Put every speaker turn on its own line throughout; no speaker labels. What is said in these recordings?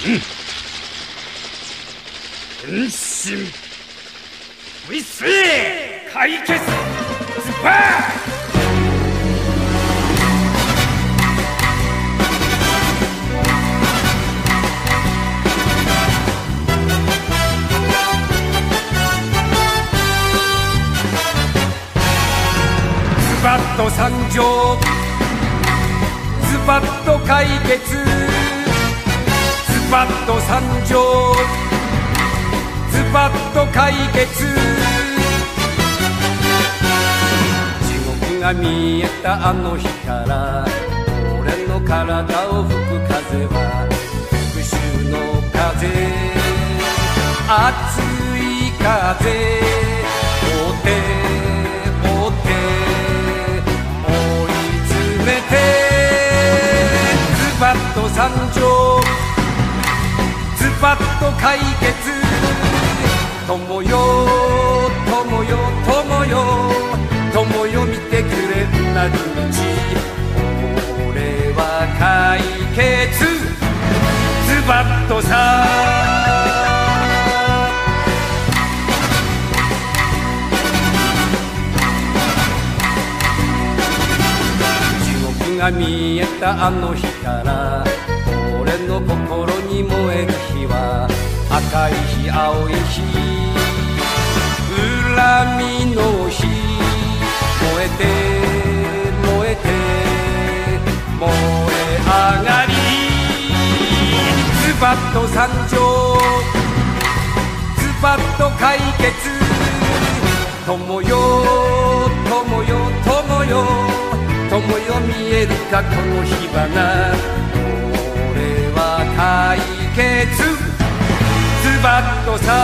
変身ウィスレー解決スパーズバッと参上、ズバッと解決、ズバッと参上、ズバッと解決。地獄が見えたあの日から、俺の体を吹く風は復讐の風、熱い風、追ってズバッと参上、ズバッと解決。友よ友よ友よ友よ見てくれうなる道、俺は解決ズバッとさ。が見えたあの日から俺の心に燃える火は赤い日青い日恨みの火、燃えて燃えて燃え上がり、ズバッと参上、ズバッと解決。友よ友よ友よ友よ見えるかこの火花、俺は解決ズバッとさ。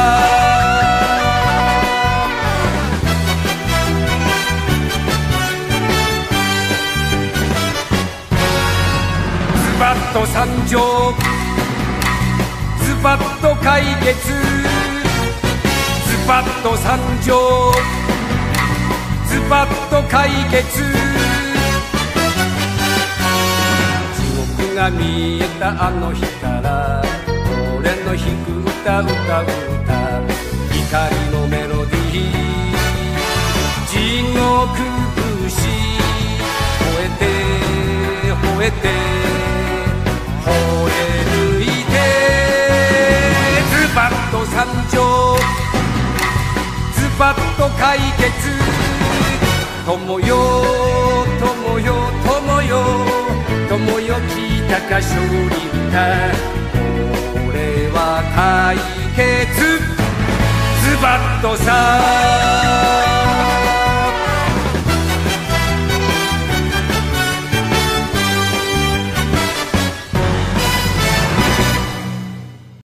ズバッと参上、ズバッと解決、ズバッと参上、ズバッと解決。が見えたあの日から俺の弾く歌歌う歌、怒りのメロディー地獄節、吠えて吠えて吠え抜いてズバッと参上、ズバッと解決。友よ友よ友よ友よ聞いたか勝利歌、俺は解決ズバッとさ。